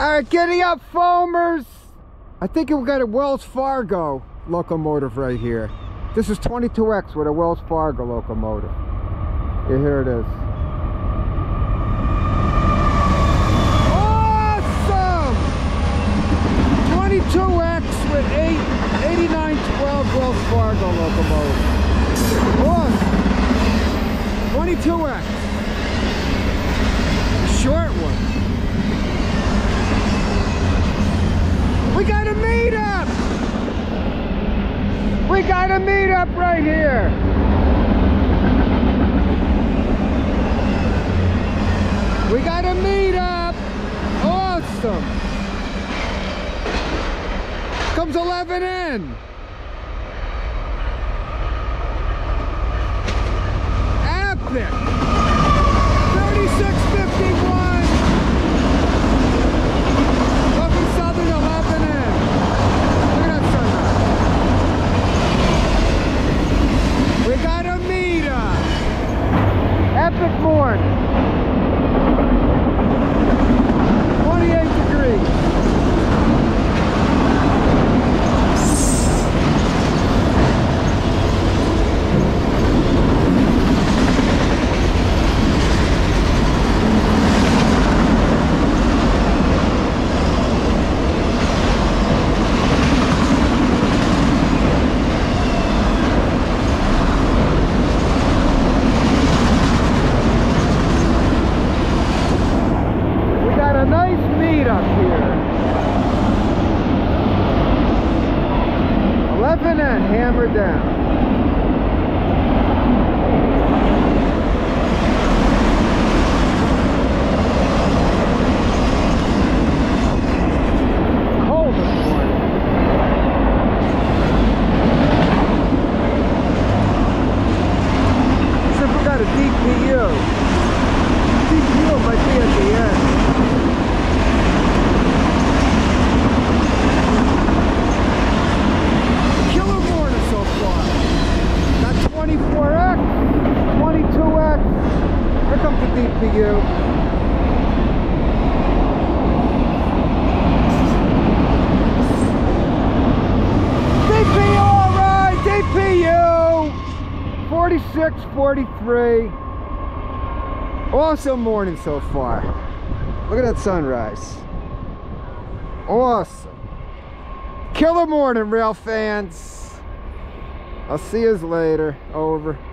Alright, giddy up, foamers! I think we got a Wells Fargo locomotive right here. This is 22X with a Wells Fargo locomotive. Yeah, here it is. Awesome! 22X with 8912 Wells Fargo locomotive. Awesome! 22X. Short one. We got a meetup! We got a meetup right here! We got a meetup! Awesome! Comes 11 in! Epic! 3651! Norfolk Southern 11 in! Look at that sunrise! We got a meetup! Epic morning! 28 degrees! And hammer down. Cold this morning. Except we got a DPU. DPU might be at the end. Got 24X, 22X, here comes the DPU. DPU, alright, DPU! 46, 43. Awesome morning so far. Look at that sunrise. Awesome. Killer morning, rail fans. I'll see you later. Over.